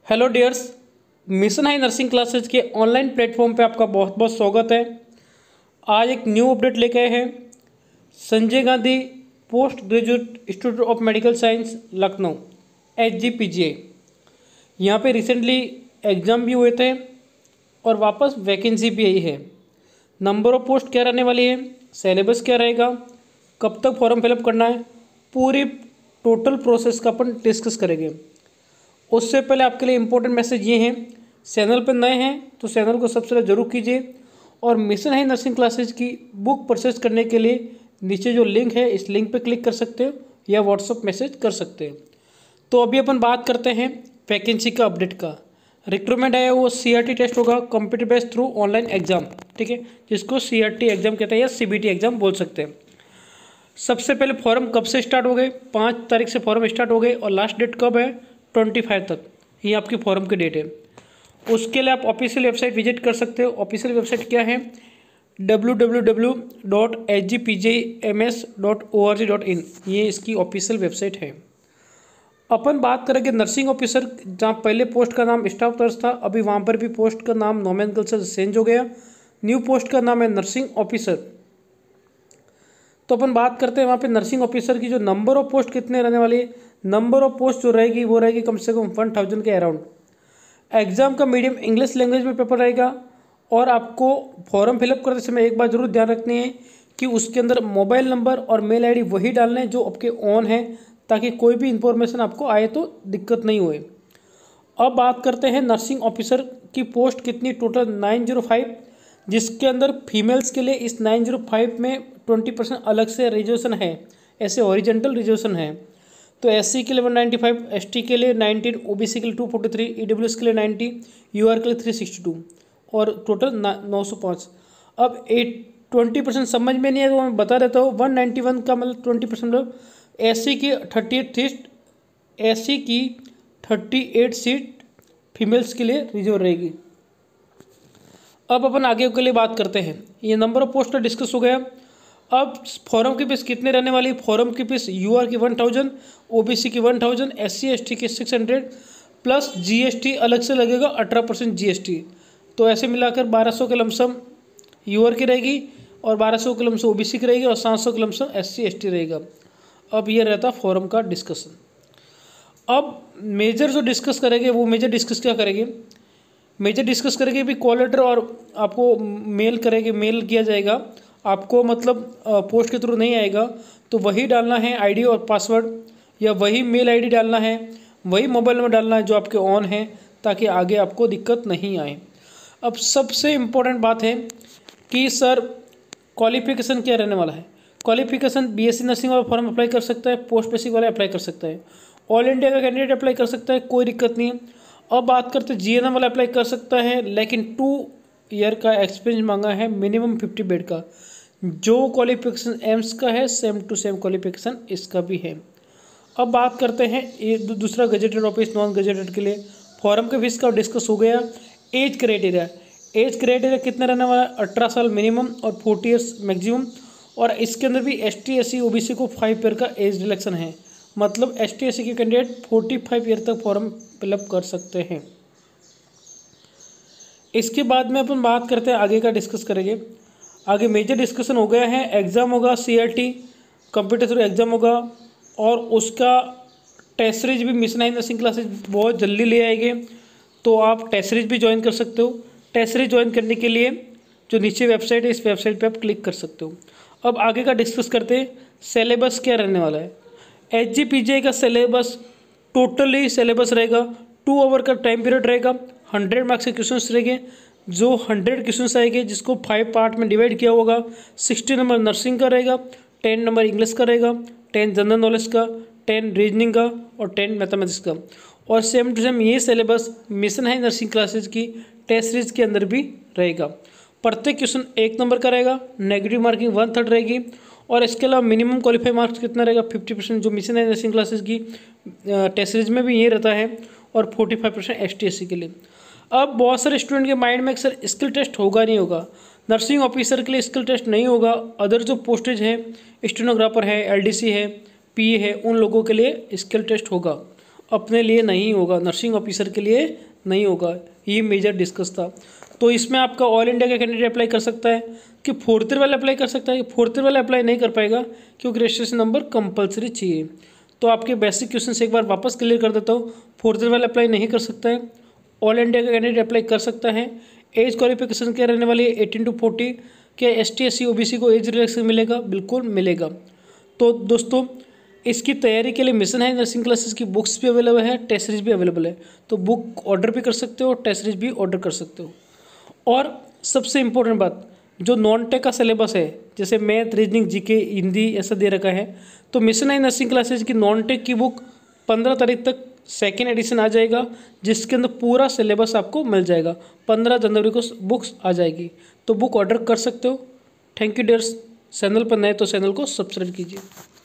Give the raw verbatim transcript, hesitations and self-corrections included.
Hello dears, Mission High nursing classes के online platform पे आपका बहुत बहुत स्वागत है। आज एक न्यू अपडेट लेके आए हैं। Sanjay Gandhi post graduate institute of medical science Lucknow H G P G A, यहाँ पे रिसेंटली एग्ज़ाम भी हुए थे और वापस वैकेंसी भी आई है। नंबर ऑफ पोस्ट क्या रहने वाली है, सिलेबस क्या रहेगा, कब तक फॉर्म फिलअप करना है, पूरी टोटल प्रोसेस का अपन डिस्कस करेंगे। उससे पहले आपके लिए इम्पोर्टेंट मैसेज ये हैं, चैनल पर नए हैं तो चैनल को सब्सक्राइब जरूर कीजिए और मिशन हाई नर्सिंग क्लासेज की बुक परचेज करने के लिए नीचे जो लिंक है इस लिंक पर क्लिक कर सकते हो या व्हाट्सअप मैसेज कर सकते हो। तो अभी अपन बात करते हैं वैकेंसी का अपडेट का। रिक्रूटमेंट है वो सी आर टी टेस्ट होगा, computer based through online exam, ठीक है, जिसको सी आर टी एग्जाम कहते हैं या सी बी टी एग्जाम बोल सकते हैं। सबसे पहले फॉर्म कब से स्टार्ट हो गए, पाँच तारीख से फॉर्म स्टार्ट हो गए और लास्ट डेट कब है, ट्वेंटी फाइव तक, ये आपकी फॉर्म की डेट है। उसके लिए आप ऑफिशियल वेबसाइट विजिट कर सकते हो। ऑफिशियल वेबसाइट क्या है, W W W dot H G P J M S dot O R G dot in, ये इसकी ऑफिशियल वेबसाइट है। अपन बात करेंगे नर्सिंग ऑफिसर, जहाँ पहले पोस्ट का नाम स्टाफ नर्स था, अभी वहाँ पर भी पोस्ट का नाम नोमेनक्लेचर चेंज हो गया, न्यू पोस्ट का नाम है नर्सिंग ऑफिसर। तो अपन बात करते हैं वहाँ पे नर्सिंग ऑफिसर की जो नंबर ऑफ पोस्ट कितने रहने वाली है। नंबर ऑफ पोस्ट जो रहेगी वो रहेगी कम से कम वन थाउजेंड के अराउंड। एग्जाम का मीडियम इंग्लिश लैंग्वेज में पेपर रहेगा और आपको फॉर्म फिलअप करते समय एक बात जरूर ध्यान रखनी है कि उसके अंदर मोबाइल नंबर और मेल आईडी वही डालने हैं जो आपके ऑन है, ताकि कोई भी इंफॉर्मेशन आपको आए तो दिक्कत नहीं हुए। अब बात करते हैं नर्सिंग ऑफिसर की पोस्ट कितनी, टोटल नाइन जीरो फाइव, जिसके अंदर फीमेल्स के लिए इस नाइन जीरो फाइव में ट्वेंटी परसेंट अलग से रिजर्वेशन है, ऐसे ओरिजेंटल रिजर्वेशन है। तो एससी के लिए वन नाइन्टी फाइव, एसटी के लिए नाइनटीन, ओबीसी के लिए टू फोर्टी थ्री, ईडब्ल्यूएस के लिए नाइन्टी, यूआर के लिए थ्री सिक्सटी टू और टोटल नौ सौ पाँच। अब एट ट्वेंटी परसेंट समझ में नहीं है तो मैं बता देता हूँ। वन नाइन्टी वन का मतलब ट्वेंटी परसेंट मतलब एससी की थर्टी एट सीट एससी की थर्टी एट सीट फीमेल्स के लिए रिजर्व रहेगी। अब अपन आगे के लिए बात करते हैं। ये नंबर ऑफ पोस्ट का डिस्कस हो गया। अब फॉर्म की फीस कितने रहने वाली है, फॉर्म की फीस यूआर की वन थाउजेंड, ओबीसी की वन थाउजेंड, एससी एसटी की सिक्स हंड्रेड प्लस जीएसटी अलग से लगेगा अठारह परसेंट जीएसटी। तो ऐसे मिलाकर बारह सौ के लमसम यूआर की रहेगी और बारह सौ के लमसम ओबीसी की रहेगी और सात सौ के लमसम एससी एसटी रहेगा। अब ये रहता फॉर्म का डिस्कशन। अब मेजर जो डिस्कस करेंगे वो मेजर डिस्कस क्या करेंगे, मेजर डिस्कस करेंगे भी कॉल लेटर और आपको मेल करेंगे, मेल किया जाएगा आपको, मतलब पोस्ट के थ्रू नहीं आएगा तो वही डालना है आईडी और पासवर्ड, या वही मेल आईडी डालना है, वही मोबाइल नंबर डालना है जो आपके ऑन है, ताकि आगे आपको दिक्कत नहीं आए। अब सबसे इम्पोर्टेंट बात है कि सर क्वालिफिकेशन क्या रहने वाला है। क्वालिफिकेशन बीएससी नर्सिंग वाला फॉर्म अप्लाई कर सकता है, पोस्ट बेसिक वाला अप्लाई कर सकता है, ऑल इंडिया का कैंडिडेट अप्लाई कर सकता है, कोई दिक्कत नहीं है। अब बात करते हैं जीएनएम वाला अप्लाई कर सकता है, लेकिन टू ईयर का एक्सपीरियंस मांगा है, मिनिमम फिफ्टी बेड का। जो क्वालिफिकेशन एम्स का है सेम टू सेम क्वालिफिकेशन इसका भी है। अब बात करते हैं ये दूसरा गजेटेड ऑफिस नॉन गजेटेड के लिए फॉर्म के फीस का डिस्कस हो गया। एज क्राइटेरिया, एज क्राइटेरिया कितना रहने वाला है, अठारह साल मिनिमम और फोर्टी ईयर्स मैक्सिमम। और इसके अंदर भी S T S C O B C को फाइव ईयर का एज रिलेक्शन है, मतलब एस टी एस सी के कैंडिडेट फोर्टी फाइव ईयर तक फॉर्म फिलअप कर सकते हैं। इसके बाद में अपन बात करते हैं आगे का डिस्कस करेंगे। आगे मेजर डिस्कशन हो गया है, एग्ज़ाम होगा सीआरटी कंप्यूटर थ्रू एग्ज़ाम होगा और उसका टेस्ट सीरीज भी मिशन हाई नर्सिंग क्लासेज बहुत जल्दी ले आएंगे, तो आप टेस्ट सीरीज भी ज्वाइन कर सकते हो। टेस्ट सीरीज ज्वाइन करने के लिए जो नीचे वेबसाइट है इस वेबसाइट पे आप क्लिक कर सकते हो। अब आगे का डिस्कस करते हैं, सिलेबस क्या रहने वाला है। एच जी पी जे का सिलेबस टोटली सिलेबस रहेगा, टू आवर का टाइम पीरियड रहेगा, हंड्रेड मार्क्स के क्वेश्चन रहेंगे, जो हंड्रेड क्वेश्चन आएंगे जिसको फाइव पार्ट में डिवाइड किया होगा। सिक्सटी नंबर नर्सिंग का रहेगा, टेन नंबर इंग्लिश का रहेगा, टेन जनरल नॉलेज का, टेन रीजनिंग का और टेन मैथमेटिक्स का। और सेम टू सेम ये syllabus Mission High nursing classes की टेस्ट सीरीज के अंदर भी रहेगा। प्रत्येक क्वेश्चन एक नंबर का रहेगा, नेगेटिव मार्किंग वन थर्ड रहेगी और इसके अलावा मिनिमम क्वालिफाई मार्क्स कितना रहेगा, फिफ्टी परसेंट जो मिशन हाई नर्सिंग क्लासेज की टेस्ट सीरीज में भी ये रहता है और forty five percent S T S C के लिए। अब बहुत सारे स्टूडेंट के माइंड में सर स्किल टेस्ट होगा नहीं होगा, नर्सिंग ऑफिसर के लिए स्किल टेस्ट नहीं होगा, अदर जो पोस्टेज है स्टेनोग्राफर है, एलडीसी है, पीए है, उन लोगों के लिए स्किल टेस्ट होगा। अपने लिए नहीं होगा, नर्सिंग ऑफिसर के लिए नहीं होगा, ये मेजर डिस्कस था। तो इसमें आपका ऑल इंडिया का कैंडिडेट अप्लाई कर सकता है कि फोर्थ ईयर वाला अप्लाई कर सकता है। फोर्थ ईयर वाला अप्लाई नहीं कर पाएगा क्योंकि रजिस्ट्रेशन नंबर कंपलसरी चाहिए। तो आपके बेसिक क्वेश्चन एक बार वापस क्लियर कर देता हूँ। फोर्थ ईयर वाला अप्लाई नहीं कर सकता है, ऑल इंडिया का कैंडिडेट अप्लाई कर सकता है। एज क्वालिफिकेशन क्या रहने वाली है, एटीन टू फोर्टी। क्या S T S C O B C को एज रिलैक्सेशन मिलेगा? बिल्कुल मिलेगा। तो दोस्तों इसकी तैयारी के लिए मिशन हाई नर्सिंग क्लासेस की बुक्स भी अवेलेबल है, टेस्ट सीरीज भी अवेलेबल है। तो बुक ऑर्डर भी कर सकते हो, टेस्ट सीरीज भी ऑर्डर कर सकते हो। और सबसे इम्पोर्टेंट बात, जो नॉन टेक का सिलेबस है जैसे मैथ, रीजनिंग, जीके, हिंदी ऐसा दे रखा है, तो मिशन हाई नर्सिंग क्लासेस की नॉन टेक की बुक पंद्रह तारीख तक सेकेंड एडिशन आ जाएगा, जिसके अंदर पूरा सिलेबस आपको मिल जाएगा। पंद्रह जनवरी को बुक्स आ जाएगी, तो बुक ऑर्डर कर सकते हो। Thank you dears. चैनल पर नए तो चैनल को सब्सक्राइब कीजिए।